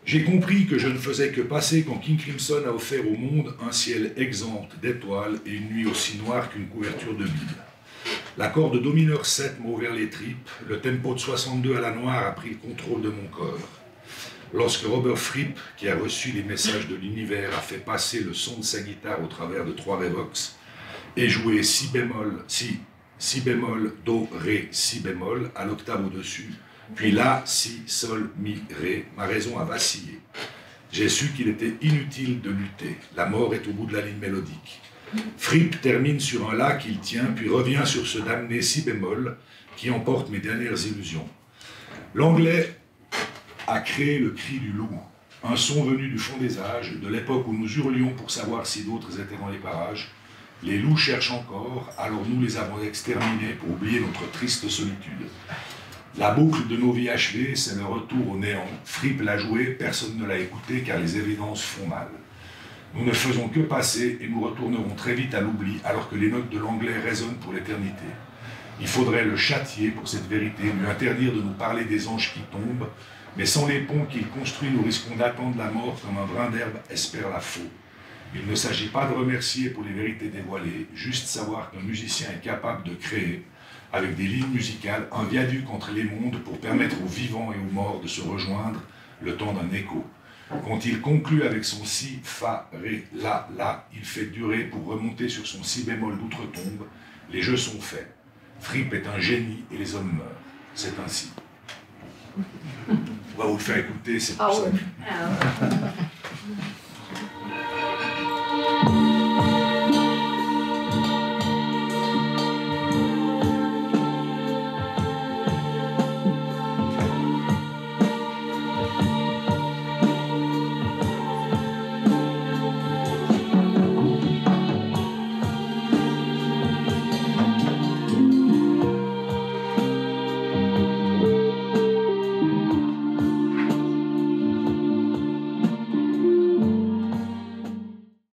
J'ai compris que je ne faisais que passer quand King Crimson a offert au monde un ciel exempt d'étoiles et une nuit aussi noire qu'une couverture de Bible. L'accord de Do mineur 7 m'a ouvert les tripes, le tempo de 62 à la noire a pris le contrôle de mon corps. Lorsque Robert Fripp, qui a reçu les messages de l'univers, a fait passer le son de sa guitare au travers de 3 Revox et joué si bémol, do, ré, si bémol à l'octave au-dessus, puis la, si, sol, mi, ré, ma raison a vacillé. J'ai su qu'il était inutile de lutter, la mort est au bout de la ligne mélodique. Fripp termine sur un la qu'il tient, puis revient sur ce damné si bémol qui emporte mes dernières illusions. L'anglais a créé le cri du loup, un son venu du fond des âges, de l'époque où nous hurlions pour savoir si d'autres étaient dans les parages. Les loups cherchent encore, alors nous les avons exterminés pour oublier notre triste solitude. La boucle de nos vies achevées, c'est le retour au néant. Fripp l'a joué, personne ne l'a écouté car les évidences font mal. Nous ne faisons que passer et nous retournerons très vite à l'oubli alors que les notes de l'anglais résonnent pour l'éternité. Il faudrait le châtier pour cette vérité, lui interdire de nous parler des anges qui tombent, mais sans les ponts qu'il construit, nous risquons d'attendre la mort comme un brin d'herbe espère la faux. Il ne s'agit pas de remercier pour les vérités dévoilées, juste savoir qu'un musicien est capable de créer, avec des lignes musicales, un viaduc entre les mondes pour permettre aux vivants et aux morts de se rejoindre le temps d'un écho. Quand il conclut avec son si, fa, ré, la, la, il fait durer pour remonter sur son si bémol d'outre-tombe. Les jeux sont faits. Fripp est un génie et les hommes meurent. C'est ainsi. On va vous le faire écouter, c'est pour ça.